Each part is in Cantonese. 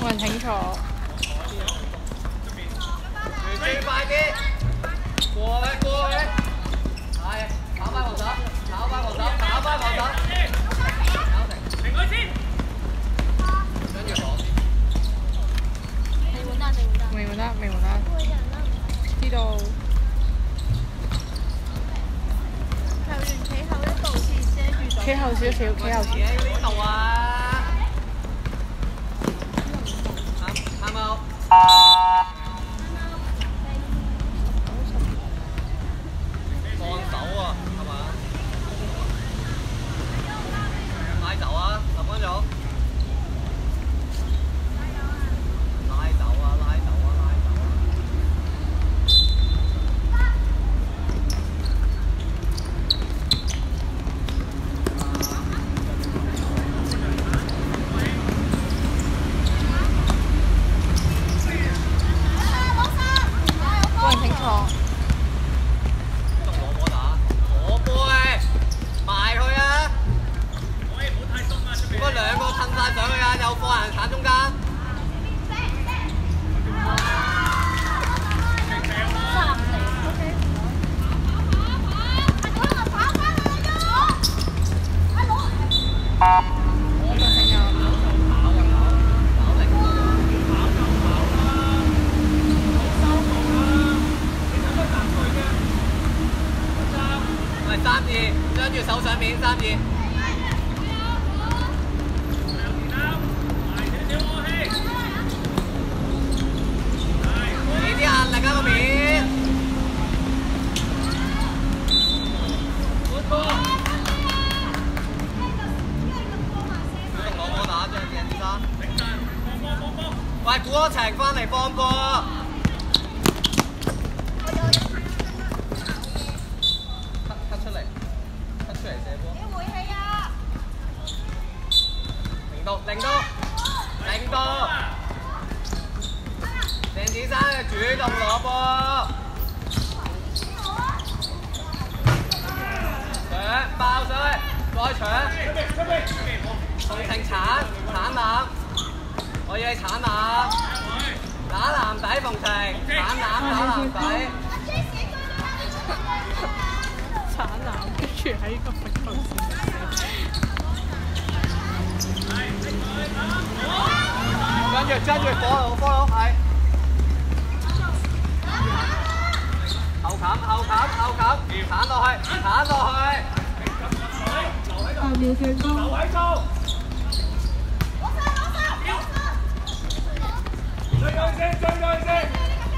冇人清楚。 最快啲，過去過去，係跑翻防守，跑翻防守，跑翻防守，搞停，停佢先，跟住我。 未換得，未換得。知道。 球員企後一步先遮住。 企後少少，企後少。 喺呢度啊！啱冇？放手啊，係嘛？拉走啊，10分鐘。拉走啊！拉走啊！拉走啊！ 冇人清楚。 攞波打，攞波嘅，埋去啊！如果兩個褪晒上去啊，有個人鏟中間。3-2，將住手上面3-2。俾啲壓力啊個面。主動攞波打，張鏡生。喂，古柯情翻嚟放波。零度，鄭子珊主動攞波，搶爆上去，再搶，同情鏟籃，我要你鏟籃，打籃底馮程，鏟籃打籃底， 鏟籃跟住喺個罰球線。 跟住follow 係後冚，鏟落去 8秒成功。 留喺度，追佢先。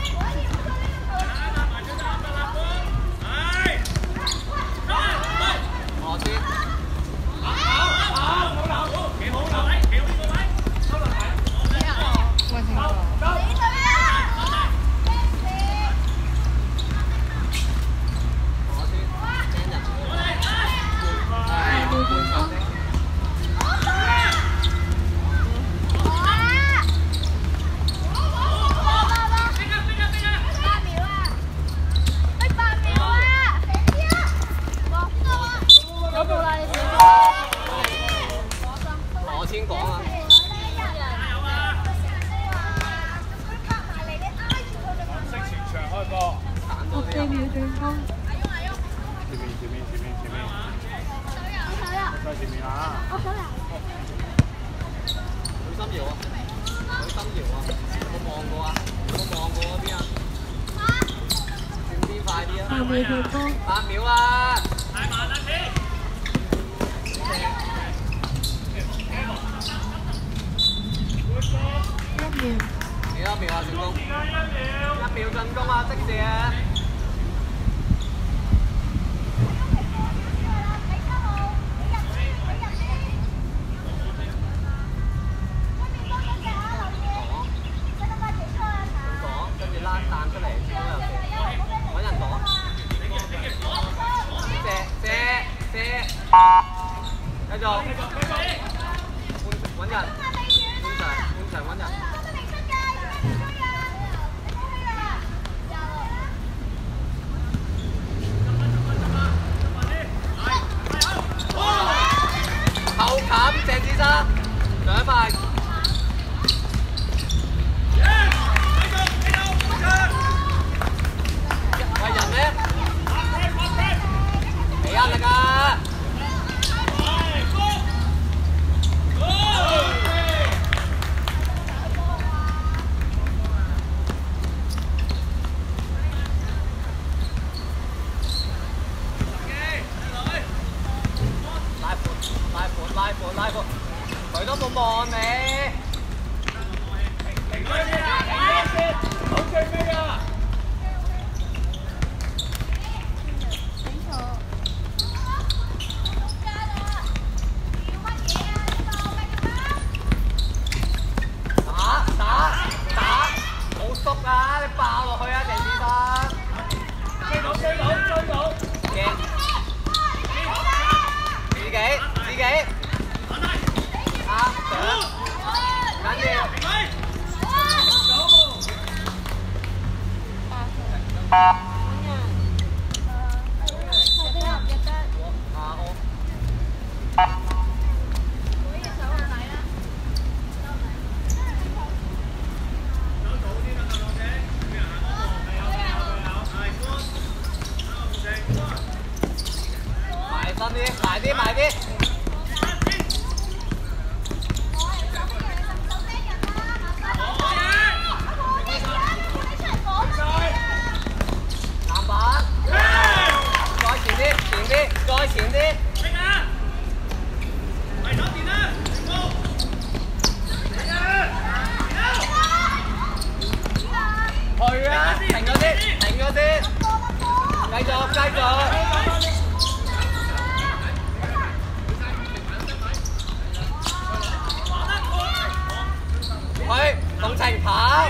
我先。8秒啊！太慢啦，1秒。幾多秒啊？進攻？1秒進攻啊！即時啊！跟住拉彈出嚟，揾人擋。射，繼續，揾人，換場揾人。後冚鄭子珊，上埋。 壓力啊！拉盤，佢都冇望你。停佢先啊！停佢先，好最尾啊！打，好縮啊！你爆落去啊，鄭志生！追到！嘅，自己。啊！緊要。埋啲。籃板，再前啲。去啊！停咗先，繼續。動情跑，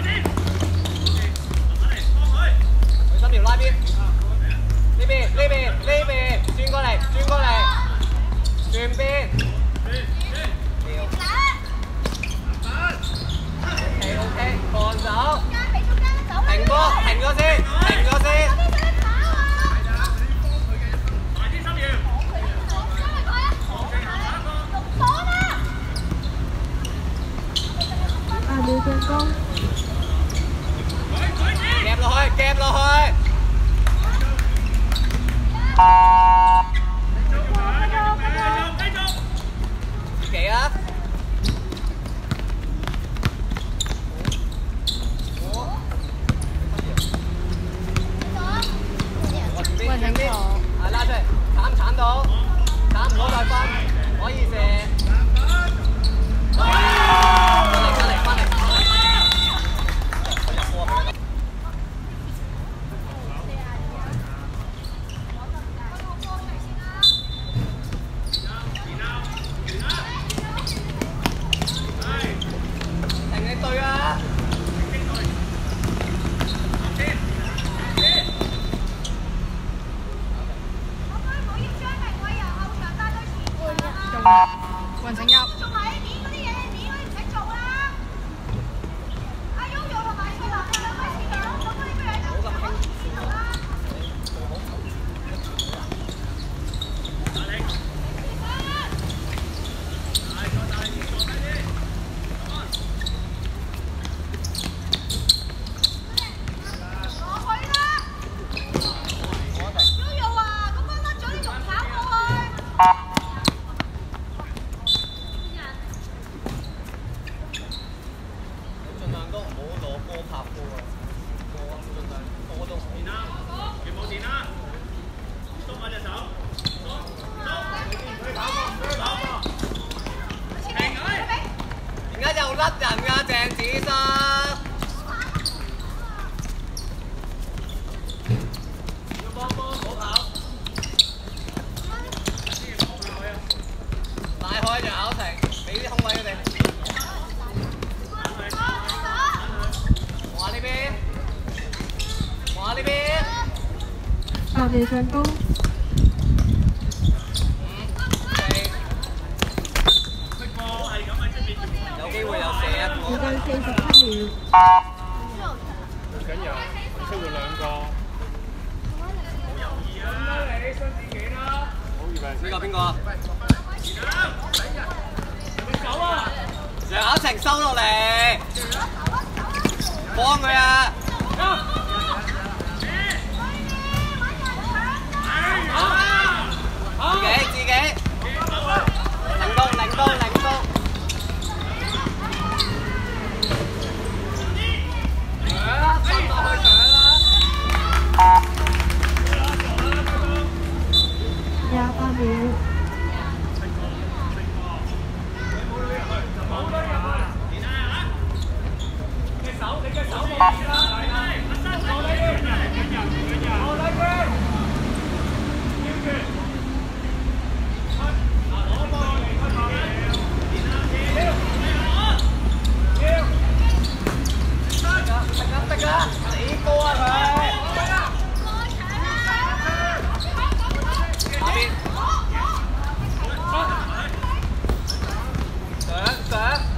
佢心條拉邊，呢邊，轉過嚟，轉邊，OK， 放手，停波，停咗先。 秒進攻， 夾落去。自己啊！ 喂，停啲， 拉出嚟，鏟到，鏟唔到再分，可以射。翻嚟！停你隊啊！ 雲成入。點解又甩人㗎，鄭子生？要幫波，唔好跑。拉開就咬停，俾啲空位佢哋。我呢邊。 8秒進攻。 有機會有射一個。 時間47秒。 唔緊要，出換2個。好猶豫啊！你新自己啦。好預備。 呢個邊個啊？ 走啊！ 楊考成收落嚟，幫佢啊！ 能攻能攻能攻。 28秒。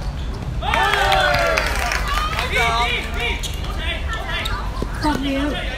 10秒。